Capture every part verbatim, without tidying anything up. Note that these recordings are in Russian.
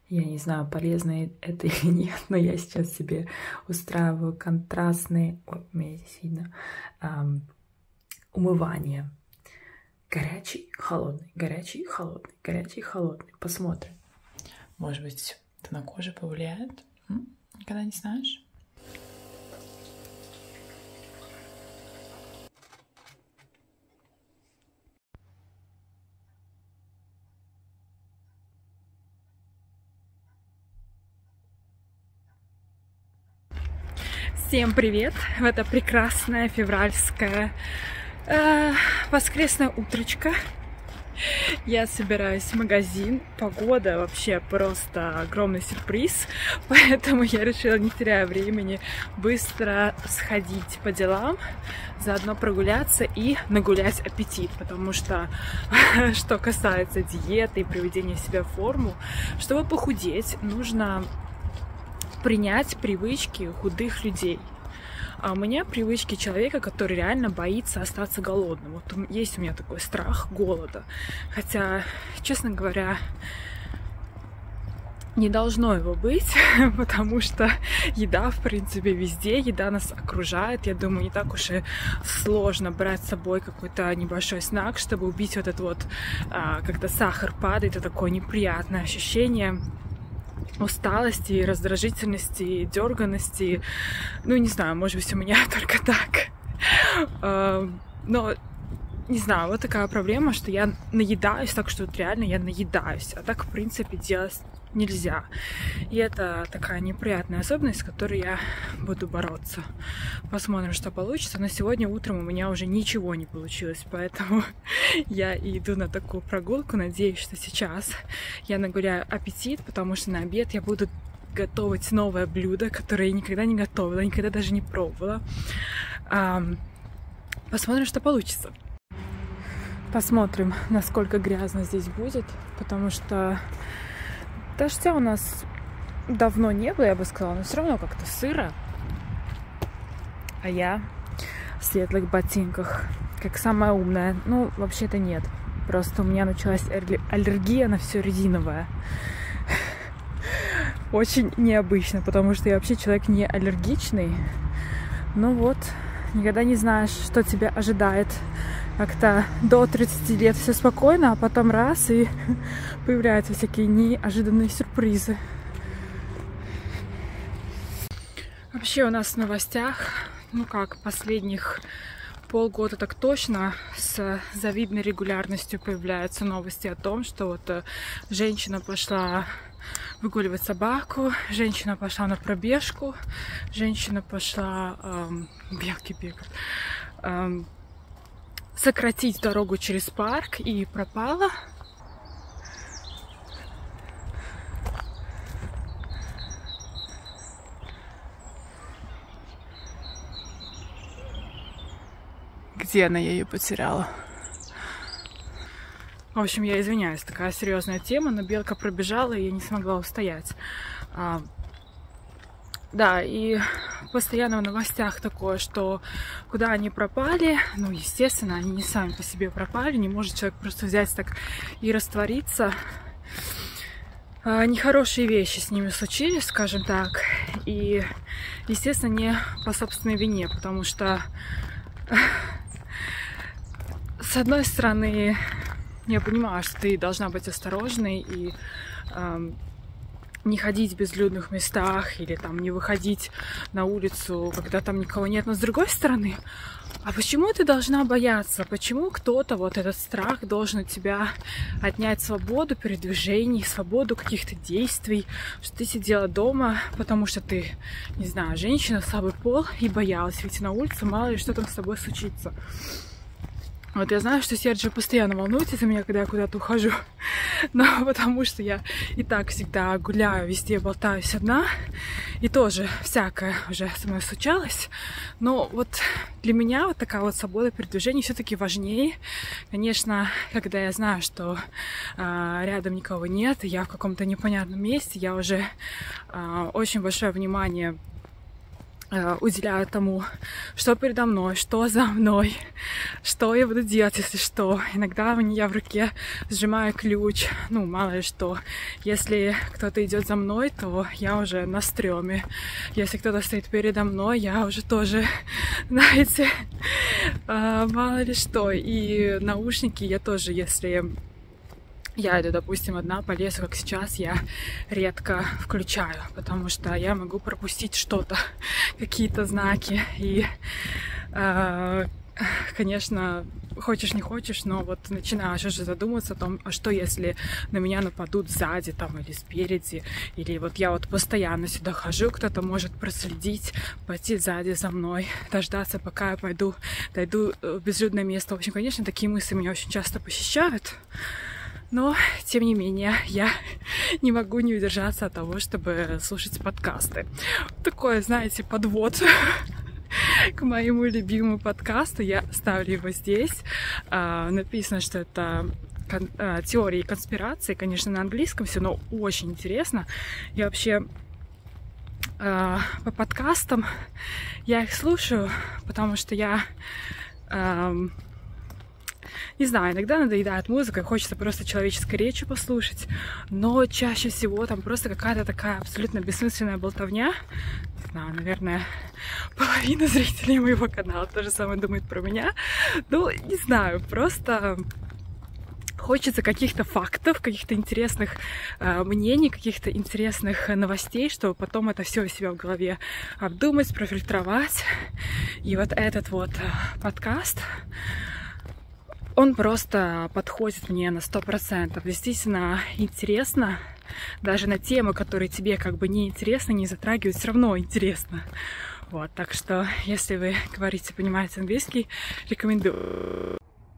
Я не знаю, полезно это или нет, но я сейчас себе устраиваю контрастные, ой, меня здесь видно, эм, умывание. Горячий, холодный, горячий, холодный, горячий, холодный. Посмотрим. Может быть, это на коже повлияет? М? Никогда не знаешь? Всем привет! В это прекрасное февральское э, воскресное утречко. Я собираюсь в магазин. Погода вообще просто огромный сюрприз, поэтому я решила, не теряя времени, быстро сходить по делам, заодно прогуляться и нагулять аппетит, потому что, что касается диеты и приведения себя в форму, чтобы похудеть, нужно принять привычки худых людей. А у меня привычки человека, который реально боится остаться голодным. Вот есть у меня такой страх голода. Хотя, честно говоря, не должно его быть, потому что еда, в принципе, везде, еда нас окружает. Я думаю, не так уж и сложно брать с собой какой-то небольшой снак, чтобы убить вот это вот, а, когда сахар падает, это такое неприятное ощущение усталости, раздражительности, дерганности. Ну, не знаю, может быть, у меня только так. Но, не знаю, вот такая проблема, что я наедаюсь, так что вот реально я наедаюсь. А так, в принципе, делать нельзя. И это такая неприятная особенность, с которой я буду бороться. Посмотрим, что получится. Но сегодня утром у меня уже ничего не получилось, поэтому я иду на такую прогулку. Надеюсь, что сейчас я нагуляю аппетит, потому что на обед я буду готовить новое блюдо, которое я никогда не готовила, никогда даже не пробовала. Посмотрим, что получится. Посмотрим, насколько грязно здесь будет, потому что дождя у нас давно не было, я бы сказала, но все равно как-то сыро. А я в светлых ботинках, как самая умная. Ну, вообще-то нет. Просто у меня началась аллергия на все резиновое. Очень необычно, потому что я вообще человек не аллергичный. Ну вот, никогда не знаешь, что тебя ожидает. Как-то до тридцати лет все спокойно, а потом раз, и появляются всякие неожиданные сюрпризы. Вообще у нас в новостях, ну как, последних полгода так точно, с завидной регулярностью появляются новости о том, что вот женщина пошла выгуливать собаку, женщина пошла на пробежку, женщина пошла... Эм, белки бегают... Эм, сократить дорогу через парк и пропала. Где она? Я ее потеряла. В общем, я извиняюсь, такая серьезная тема, но белка пробежала, и я не смогла устоять. А, да, и постоянно в новостях такое, что куда они пропали, ну, естественно, они не сами по себе пропали, не может человек просто взять так и раствориться. А, нехорошие вещи с ними случились, скажем так, и, естественно, не по собственной вине, потому что, с одной стороны, я понимаю, что ты должна быть осторожной и эм, не ходить в безлюдных местах или там не выходить на улицу, когда там никого нет. Но с другой стороны, а почему ты должна бояться? Почему кто-то, вот этот страх, должен у тебя отнять свободу передвижений, свободу каких-то действий, что ты сидела дома, потому что ты, не знаю, женщина, слабый пол, и боялась выйти на улицу, мало ли что там с тобой случится. Вот я знаю, что Серджио постоянно волнуется за меня, когда я куда-то ухожу, но потому что я и так всегда гуляю, везде болтаюсь одна, и тоже всякое уже со мной случалось, но вот для меня вот такая вот свобода передвижения все-таки важнее. Конечно, когда я знаю, что а, рядом никого нет, и я в каком-то непонятном месте, я уже а, очень большое внимание уделяю тому, что передо мной, что за мной, что я буду делать, если что. Иногда я в руке сжимаю ключ, ну, мало ли что. Если кто-то идет за мной, то я уже на стреме. Если кто-то стоит передо мной, я уже тоже, знаете, мало ли что. И наушники я тоже, если... Я иду, допустим, одна по лесу, как сейчас, я редко включаю, потому что я могу пропустить что-то, какие-то знаки. И, э, конечно, хочешь не хочешь, но вот начинаешь уже задумываться о том, а что если на меня нападут сзади там или спереди, или вот я вот постоянно сюда хожу, кто-то может проследить, пойти сзади за мной, дождаться, пока я пойду, дойду в безлюдное место. В общем, конечно, такие мысли меня очень часто посещают. Но, тем не менее, я не могу не удержаться от того, чтобы слушать подкасты. Такое, знаете, подвод к моему любимому подкасту. Я ставлю его здесь. Написано, что это теории конспирации, конечно, на английском все, но очень интересно. Я вообще по подкастам, я их слушаю, потому что я... Не знаю, иногда надоедает музыка, хочется просто человеческой речи послушать, но чаще всего там просто какая-то такая абсолютно бессмысленная болтовня. Не знаю, наверное, половина зрителей моего канала то же самое думает про меня. Ну, не знаю, просто хочется каких-то фактов, каких-то интересных э, мнений, каких-то интересных новостей, чтобы потом это все у себя в голове обдумать, профильтровать. И вот этот вот э, подкаст... Он просто подходит мне на сто процентов. Действительно интересно. Даже на темы, которые тебе как бы не интересны, не затрагивают, все равно интересно. Вот, так что, если вы говорите, понимаете английский, рекомендую.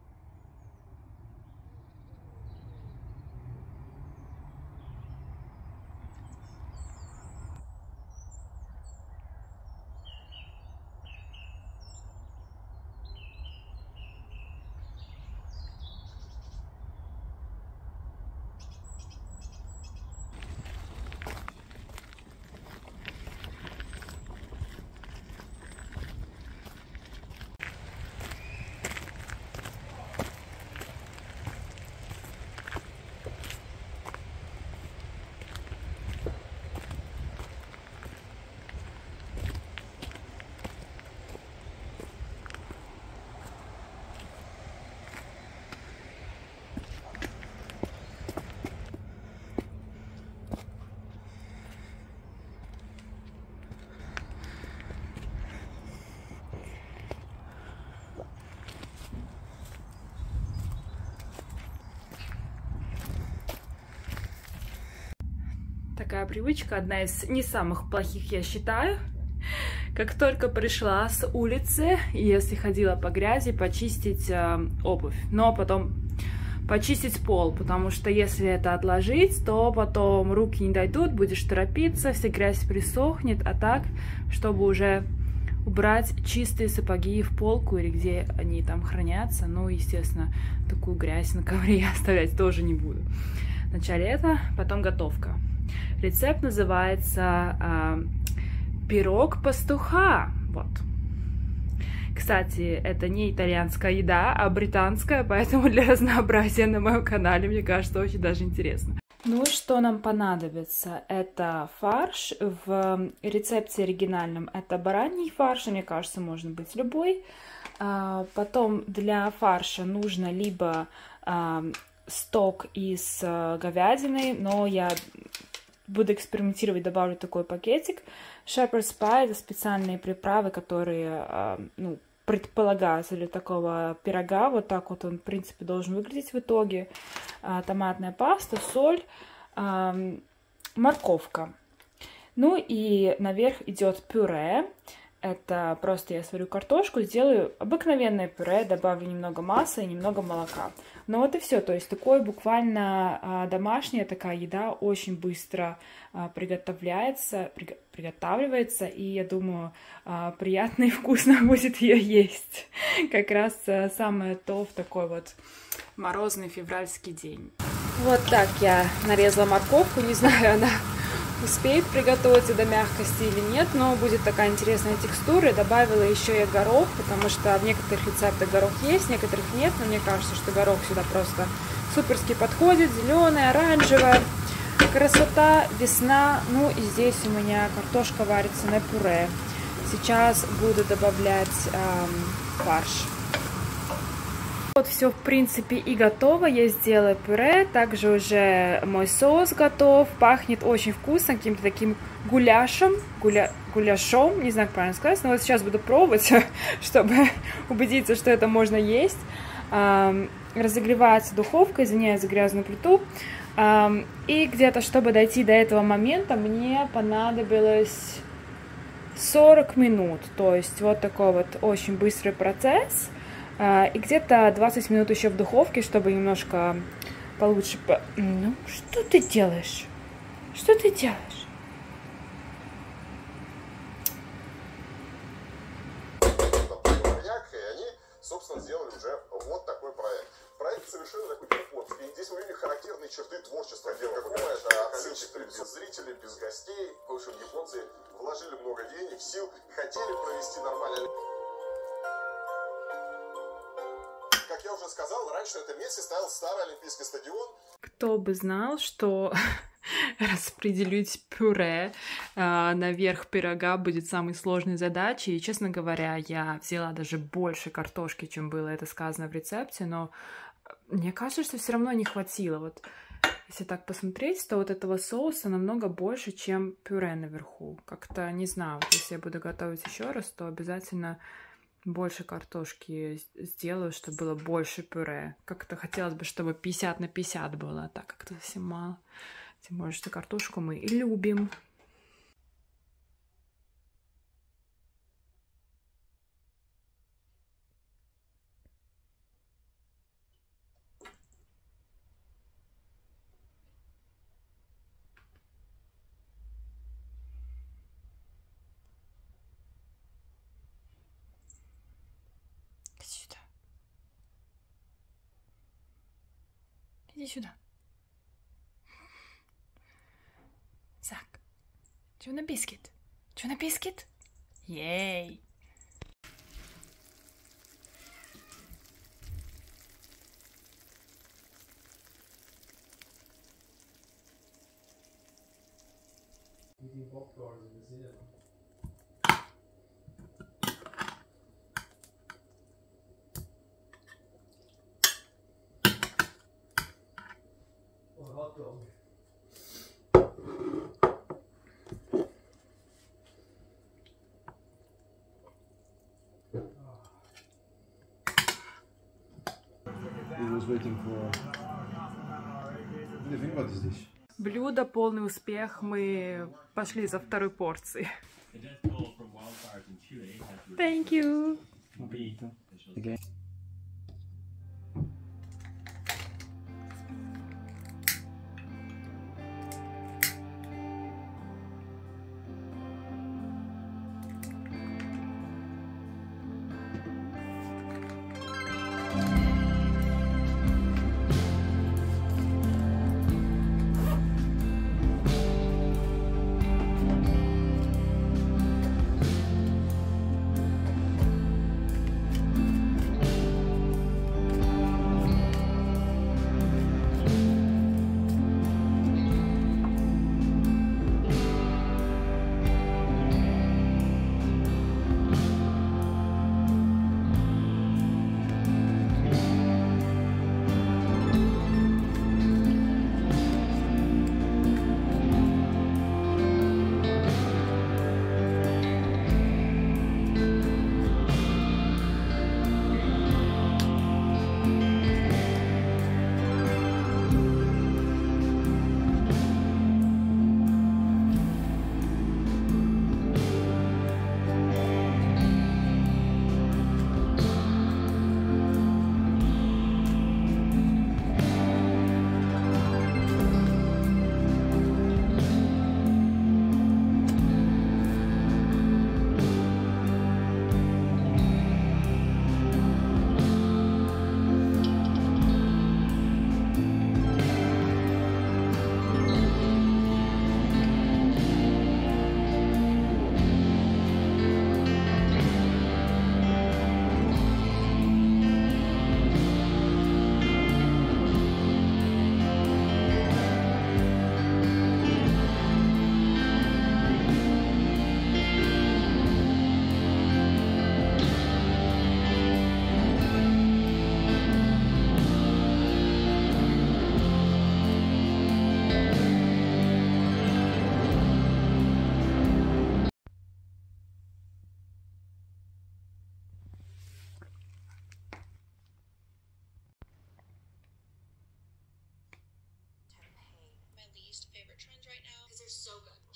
Такая привычка, одна из не самых плохих, я считаю. Как только пришла с улицы, если ходила по грязи, почистить э, обувь, но потом почистить пол, потому что если это отложить, то потом руки не дойдут, будешь торопиться, вся грязь присохнет, а так, чтобы уже убрать чистые сапоги в полку или где они там хранятся, ну, естественно, такую грязь на ковре я оставлять тоже не буду. Вначале это, потом готовка. Рецепт называется э, пирог пастуха. Вот. Кстати, это не итальянская еда, а британская, поэтому для разнообразия на моем канале, мне кажется, очень даже интересно. Ну и что нам понадобится? Это фарш. В рецепте оригинальном это бараний фарш, мне кажется, можно быть любой. А, потом для фарша нужно либо а, сток из а, говядины, но я буду экспериментировать, добавлю такой пакетик. Shepherd's pie — это специальные приправы, которые, а, ну, предполагаются для такого пирога. Вот так вот он, в принципе, должен выглядеть в итоге. А, томатная паста, соль, а, морковка. Ну и наверх идет пюре. Это просто я сварю картошку, сделаю обыкновенное пюре, добавлю немного масла и немного молока. Ну вот и все. То есть такое буквально а, домашняя такая еда, очень быстро а, приготовляется, при, приготавливается, и я думаю, а, приятно и вкусно будет ее есть. Как раз а, самое то в такой вот морозный февральский день. Вот так я нарезала морковку, не знаю, она успеет приготовиться до мягкости или нет, но будет такая интересная текстура. И добавила еще и горох, потому что в некоторых рецептах горох есть, в некоторых нет, но мне кажется, что горох сюда просто суперски подходит. Зеленая, оранжевая. Красота, весна. Ну и здесь у меня картошка варится на пюре. Сейчас буду добавлять эм, фарш. Вот все, в принципе, и готово. Я сделала пюре. Также уже мой соус готов. Пахнет очень вкусно, каким-то таким гуляшем. Гуля... Гуляшом, не знаю, как правильно сказать. Но вот сейчас буду пробовать, чтобы убедиться, что это можно есть. Эм, разогревается духовка, извиняюсь за грязную плиту. Эм, и где-то, чтобы дойти до этого момента, мне понадобилось сорок минут. То есть вот такой вот очень быстрый процесс. И где-то двадцать минут еще в духовке, чтобы немножко получше... По... Ну, что ты делаешь? Что ты делаешь? И они, собственно, сделали уже вот такой проект. Проект совершенно такой японский. И здесь мы видим характерные черты творчества. Дело, как понимаешь, количество без зрителей, без гостей. В общем, японцы вложили много денег, сил, хотели провести нормально. Как я уже сказал, раньше на этом месте стоял старый Олимпийский стадион. Кто бы знал, что распределить пюре э, наверх пирога будет самой сложной задачей. И, честно говоря, я взяла даже больше картошки, чем было это сказано в рецепте, но мне кажется, что все равно не хватило. Вот если так посмотреть, то вот этого соуса намного больше, чем пюре наверху. Как-то, не знаю, вот если я буду готовить еще раз, то обязательно больше картошки сделаю, чтобы было больше пюре. Как-то хотелось бы, чтобы пятьдесят на пятьдесят было, а так как-то совсем мало. Тем более, что картошку мы и любим. Иди сюда. Иди сюда. Zak, do you want a biscuit? Do you want a biscuit? Yay! Блюдо, полный успех. Мы пошли за второй порцией. Thank you. Okay.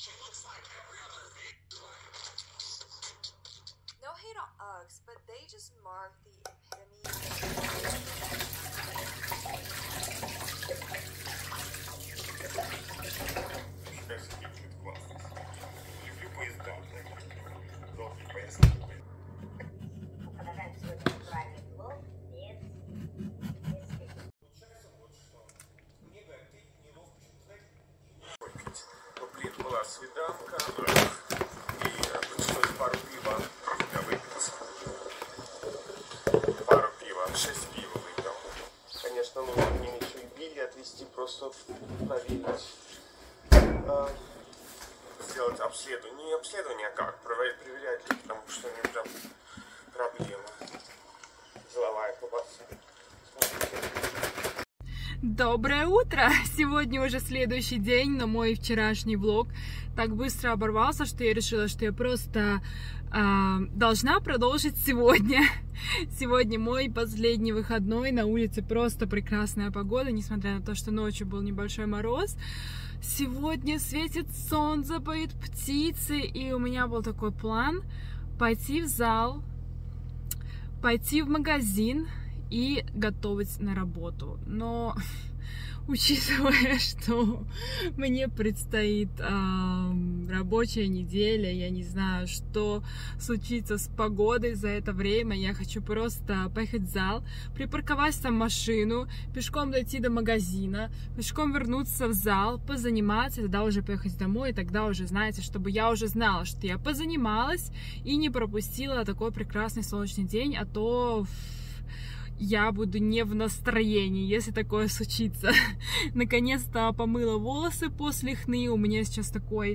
No hate on Uggs, but they just mark the epitome. Была свиданка, и пришлось пару пива выпить. Пару пива, шесть пива выпил. Конечно, нужно мне еще и Билли отвезти, просто проверить. А, сделать обследование. Не обследование, а как? Проверять, проверять, потому что у меня прям проблема. Головая побаться. Доброе утро! Сегодня уже следующий день, но мой вчерашний влог так быстро оборвался, что я решила, что я просто э, должна продолжить сегодня. Сегодня мой последний выходной, на улице просто прекрасная погода, несмотря на то, что ночью был небольшой мороз. Сегодня светит солнце, поют птицы, и у меня был такой план пойти в зал, пойти в магазин и готовить на работу. Но учитывая, что мне предстоит э, рабочая неделя, я не знаю, что случится с погодой за это время, я хочу просто поехать в зал, припарковать там машину, пешком дойти до магазина, пешком вернуться в зал, позаниматься, тогда уже поехать домой, и тогда уже, знаете, чтобы я уже знала, что я позанималась и не пропустила такой прекрасный солнечный день, а то я буду не в настроении, если такое случится. Наконец-то помыла волосы после хны. У меня сейчас такой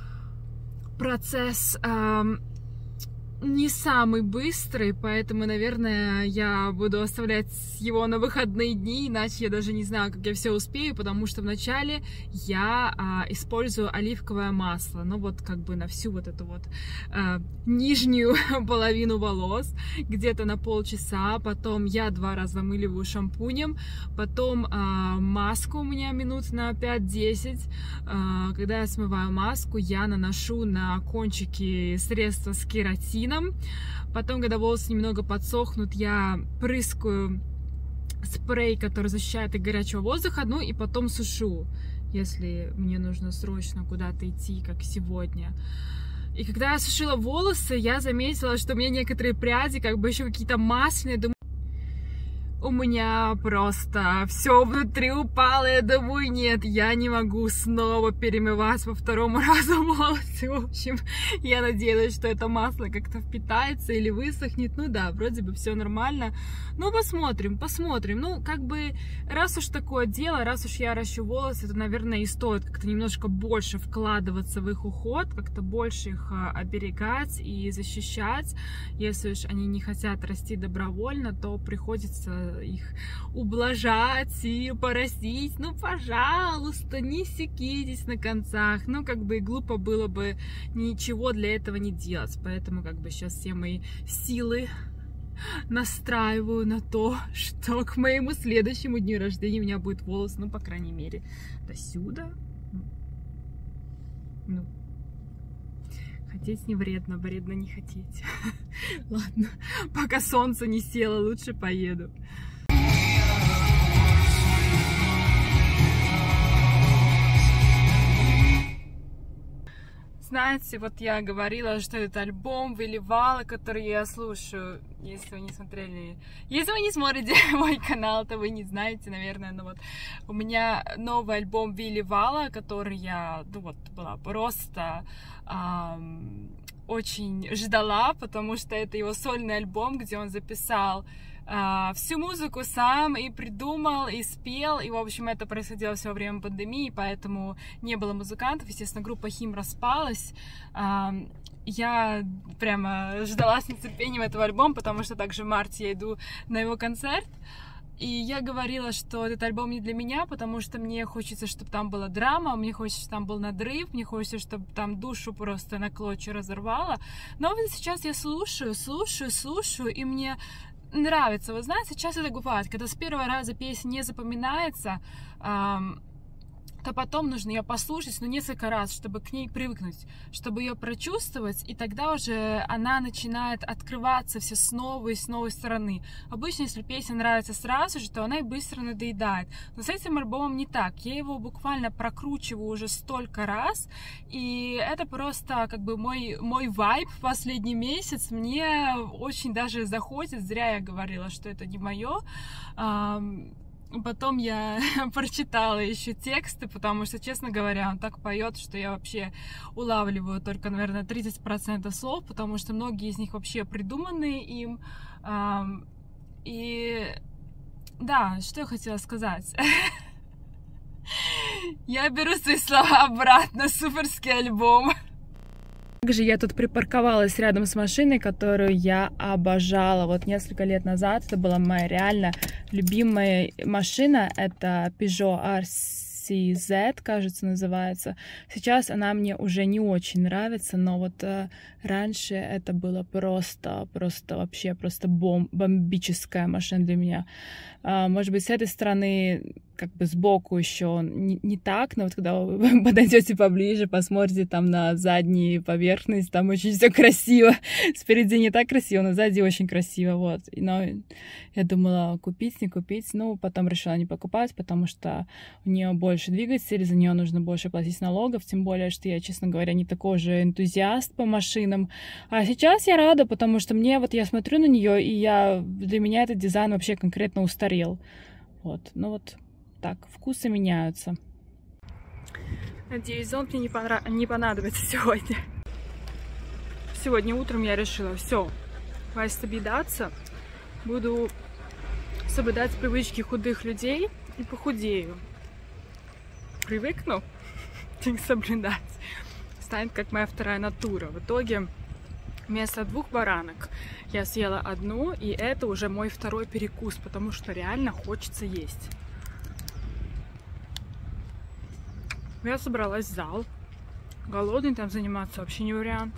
процесс эм, не самый быстрый, поэтому, наверное, я буду оставлять его на выходные дни, иначе я даже не знаю, как я все успею, потому что вначале я а, использую оливковое масло, ну вот как бы на всю вот эту вот а, нижнюю половину волос, где-то на полчаса, потом я два раза намыливаю шампунем, потом а, маску у меня минут на пять-десять, а, когда я смываю маску, я наношу на кончики средства с кератином. Потом, когда волосы немного подсохнут, я прыскаю спрей, который защищает от горячего воздуха, ну и потом сушу, если мне нужно срочно куда-то идти, как сегодня. И когда я сушила волосы, я заметила, что у меня некоторые пряди как бы еще какие-то масляные. Думаю, у меня просто все внутри упало, я думаю, нет, я не могу снова перемывать по второму разу волосы. В общем, я надеялась, что это масло как-то впитается или высохнет. Ну да, вроде бы все нормально. Ну, посмотрим, посмотрим. Ну, как бы, раз уж такое дело, раз уж я ращу волосы, то, наверное, и стоит как-то немножко больше вкладываться в их уход, как-то больше их оберегать и защищать. Если уж они не хотят расти добровольно, то приходится их ублажать и порастить. Ну, пожалуйста, не секитесь на концах. Ну, как бы глупо было бы ничего для этого не делать. Поэтому как бы сейчас все мои силы настраиваю на то, что к моему следующему дню рождения у меня будет волос, ну, по крайней мере, до сюда. Ну, хотеть не вредно, вредно не хотеть. Ладно, пока солнце не село, лучше поеду. Знаете, вот я говорила, что этот альбом Выливала, который я слушаю, если вы не смотрели, если вы не смотрите мой канал, то вы не знаете, наверное, но вот у меня новый альбом Выливала, который я, ну вот, была просто эм, очень ждала, потому что это его сольный альбом, где он записал Uh, всю музыку сам и придумал, и спел, и, в общем, это происходило все во время пандемии, поэтому не было музыкантов, естественно, группа Хим распалась. Uh, я прямо ждала с нетерпением этого альбома, потому что также в марте я иду на его концерт. И я говорила, что этот альбом не для меня, потому что мне хочется, чтобы там была драма, мне хочется, чтобы там был надрыв, мне хочется, чтобы там душу просто на клочья разорвало. Но вот сейчас я слушаю, слушаю, слушаю, и мне нравится. Вы знаете, часто это бывает, когда с первого раза песня не запоминается, эм, то потом нужно ее послушать, ну, несколько раз, чтобы к ней привыкнуть, чтобы ее прочувствовать, и тогда уже она начинает открываться все с новой и с новой стороны. Обычно, если песня нравится сразу же, то она и быстро надоедает. Но с этим альбомом не так. Я его буквально прокручиваю уже столько раз, и это просто как бы мой, мой вайб в последний месяц. Мне очень даже заходит, зря я говорила, что это не мое. Потом я прочитала еще тексты, потому что, честно говоря, он так поет, что я вообще улавливаю только, наверное, тридцать процентов слов, потому что многие из них вообще придуманные им. И да, что я хотела сказать? Я беру свои слова обратно, суперский альбом. Также я тут припарковалась рядом с машиной, которую я обожала. Вот несколько лет назад это была моя реально любимая машина. Это Peugeot ар си зет, кажется, называется. Сейчас она мне уже не очень нравится, но вот э, раньше это было просто, просто вообще просто бом бомбическая машина для меня. А, может быть, с этой стороны, как бы сбоку еще не, не так, но вот когда вы подойдете поближе, посмотрите там на заднюю поверхность, там очень все красиво. Спереди не так красиво, но сзади очень красиво, вот. Но я думала, купить, не купить, ну, потом решила не покупать, потому что у нее больше двигатель, за нее нужно больше платить налогов, тем более, что я, честно говоря, не такой же энтузиаст по машинам. А сейчас я рада, потому что мне, вот я смотрю на нее, и я, для меня этот дизайн вообще конкретно устарел. Вот, ну вот так, вкусы меняются. Надеюсь, зонт мне не, понрав... не понадобится сегодня. Сегодня утром я решила, все, хватит объедаться, буду соблюдать привычки худых людей и похудею. Привыкну их соблюдать. Станет как моя вторая натура. В итоге вместо двух баранок я съела одну, и это уже мой второй перекус, потому что реально хочется есть. Я собралась в зал. Голодный там заниматься вообще не вариант.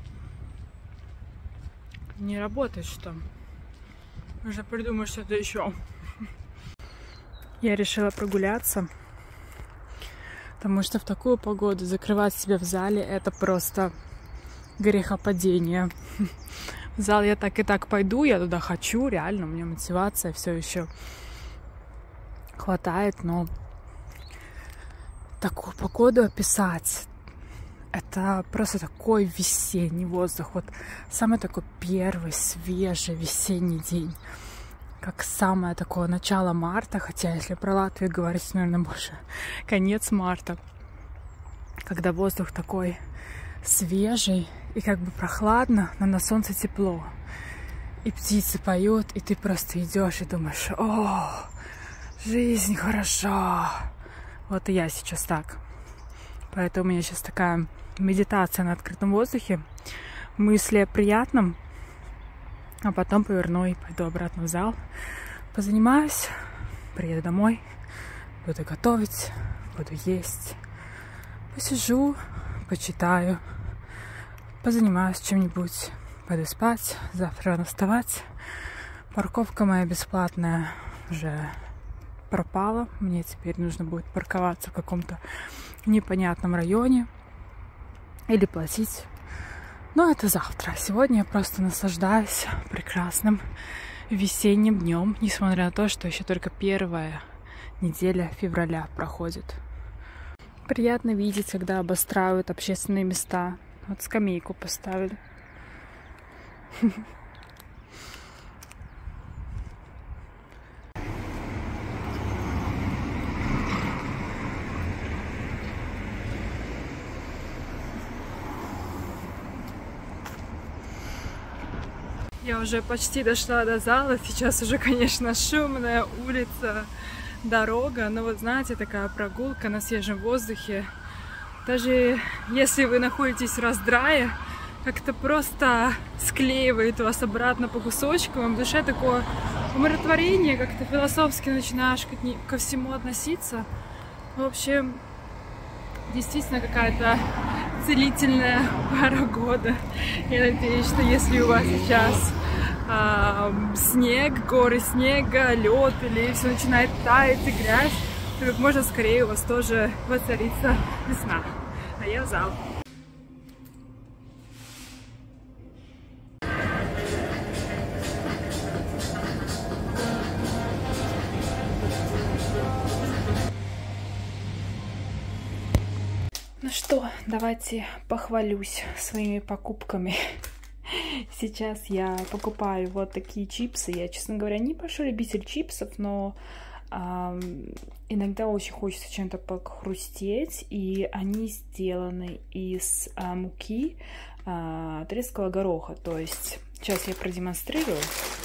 Не работает что. Нужно придумать что-то еще. Я решила прогуляться, потому что в такую погоду закрывать себя в зале — это просто грехопадение. В зал я так и так пойду, я туда хочу, реально, у меня мотивация все еще хватает, но такую погоду описать — это просто такой весенний воздух. Вот самый такой первый свежий весенний день, как самое такое начало марта, хотя если про Латвию говорить, наверное, больше конец марта, когда воздух такой свежий и как бы прохладно, но на солнце тепло, и птицы поют, и ты просто идешь и думаешь: о, жизнь хороша. Вот и я сейчас так. Поэтому у меня сейчас такая медитация на открытом воздухе, мысли о приятном, а потом поверну и пойду обратно в зал, позанимаюсь, приеду домой, буду готовить, буду есть, посижу, почитаю, позанимаюсь чем-нибудь, пойду спать, завтра рано вставать. Парковка моя бесплатная уже пропала, мне теперь нужно будет парковаться в каком-то непонятном районе или платить. Но это завтра. Сегодня я просто наслаждаюсь прекрасным весенним днем, несмотря на то, что еще только первая неделя февраля проходит. Приятно видеть, когда обустраивают общественные места. Вот скамейку поставили. Я уже почти дошла до зала, сейчас уже, конечно, шумная улица, дорога, но вот знаете, такая прогулка на свежем воздухе, даже если вы находитесь в раздрае, как-то просто склеивает вас обратно по кусочкам, в душе такое умиротворение, как-то философски начинаешь ко всему относиться. В общем, действительно какая-то целительная пара года. Я надеюсь, что если у вас сейчас а, снег, горы снега, лед или все начинает таять и грязь, и как можно скорее у вас тоже воцарится весна. А я в зал. Ну что, давайте похвалюсь своими покупками. Сейчас я покупаю вот такие чипсы. Я, честно говоря, не большой любитель чипсов, но эм, иногда очень хочется чем-то похрустеть. И они сделаны из э, муки э, треского гороха. То есть, сейчас я продемонстрирую.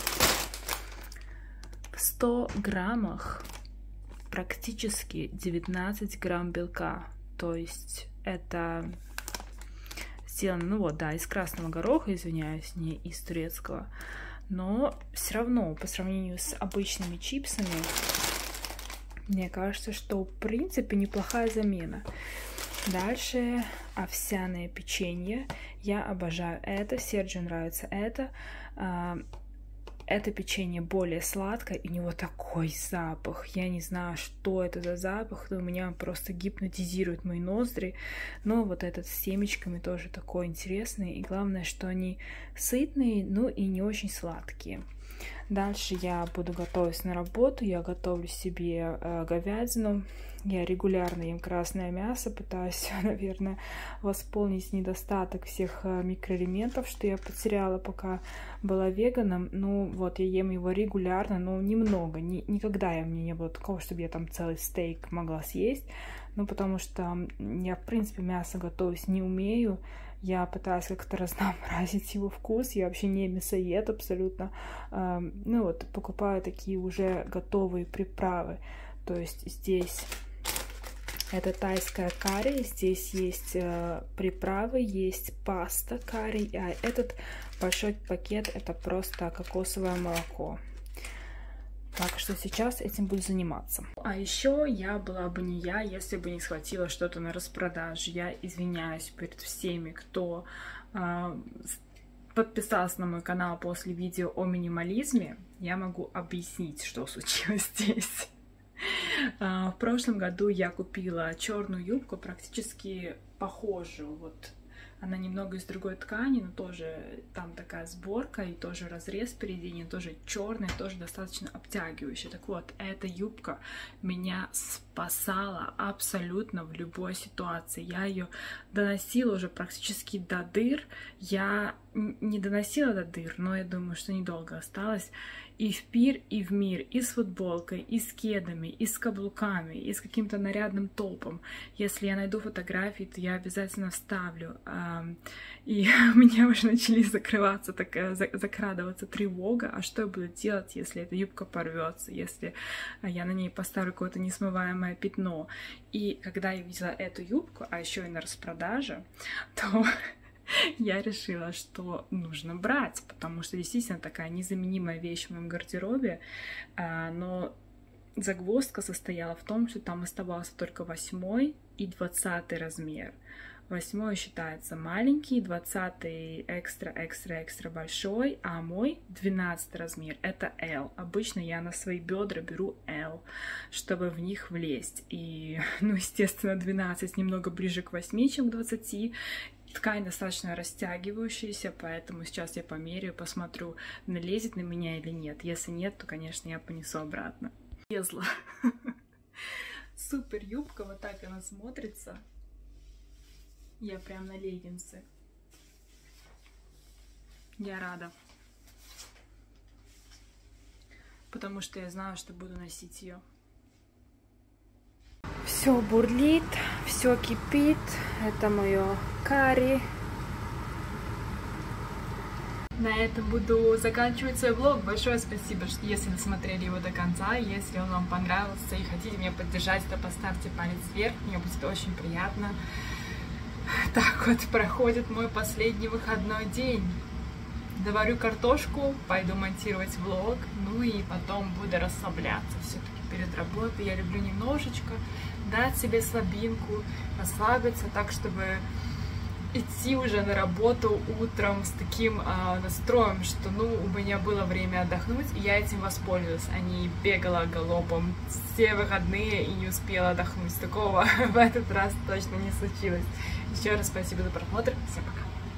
В ста граммах практически девятнадцать грамм белка. То есть это сделано, ну вот, да, из красного гороха, извиняюсь, не из турецкого. Но все равно, по сравнению с обычными чипсами, мне кажется, что в принципе неплохая замена. Дальше овсяное печенье. Я обожаю это, Серджио нравится это. Это печенье более сладкое, и у него такой запах. Я не знаю, что это за запах, но у меня просто гипнотизирует мои ноздри. Но вот этот с семечками тоже такой интересный. И главное, что они сытные, ну и не очень сладкие. Дальше я буду готовить на работу. Я готовлю себе э, говядину. Я регулярно ем красное мясо, пытаюсь, наверное, восполнить недостаток всех микроэлементов, что я потеряла, пока была веганом. Ну вот, я ем его регулярно, но немного. Ни, никогда я, мне не было такого, чтобы я там целый стейк могла съесть. Ну, потому что я, в принципе, мясо готовить не умею. Я пытаюсь как-то разнообразить его вкус. Я вообще не мясоед абсолютно. Ну вот, покупаю такие уже готовые приправы. То есть здесь это тайская карри, здесь есть э, приправы, есть паста карри, а этот большой пакет это просто кокосовое молоко. Так что сейчас этим буду заниматься. А еще я была бы не я, если бы не схватила что-то на распродаже. Я извиняюсь перед всеми, кто э, подписался на мой канал после видео о минимализме. Я могу объяснить, что случилось здесь. В прошлом году я купила черную юбку, практически похожую. Вот она немного из другой ткани, но тоже там такая сборка и тоже разрез впереди, тоже черный, тоже достаточно обтягивающий. Так вот, эта юбка меня спасала абсолютно в любой ситуации. Я ее доносила уже практически до дыр. Я не доносила до дыр, но я думаю, что недолго осталось. И в пир, и в мир, и с футболкой, и с кедами, и с каблуками, и с каким-то нарядным топом. Если я найду фотографии, то я обязательно вставлю. И у меня уже начали закрываться, такая, закрадываться тревога. А что я буду делать, если эта юбка порвется, если я на ней поставлю какое-то несмываемое пятно? И когда я видела эту юбку, а еще и на распродаже, то я решила, что нужно брать, потому что действительно такая незаменимая вещь в моем гардеробе, но загвоздка состояла в том, что там оставался только восьмой и двадцатый размер. Восьмой считается маленький, двадцатый экстра-экстра-экстра большой, а мой двенадцатый размер это L. Обычно я на свои бедра беру L, чтобы в них влезть. И, ну, естественно, двенадцать немного ближе к восьми, чем к двадцати. Ткань достаточно растягивающаяся, поэтому сейчас я померяю, посмотрю, налезет на меня или нет. Если нет, то, конечно, я понесу обратно. Лезла. Супер юбка, вот так она смотрится. Я прям на леггинсы. Я рада. Потому что я знаю, что буду носить ее. Все бурлит, все кипит. Это мое карри. На этом буду заканчивать свой влог. Большое спасибо, что если досмотрели его до конца. Если он вам понравился и хотите меня поддержать, то поставьте палец вверх. Мне будет очень приятно. Так вот проходит мой последний выходной день. Доварю картошку, пойду монтировать влог, ну и потом буду расслабляться. Все-таки перед работой я люблю немножечко дать себе слабинку, расслабиться так, чтобы идти уже на работу утром с таким а, настроем, что, ну, у меня было время отдохнуть, и я этим воспользовалась, а не бегала галопом все выходные и не успела отдохнуть. Такого в этот раз точно не случилось. Еще раз спасибо за просмотр. Всем пока.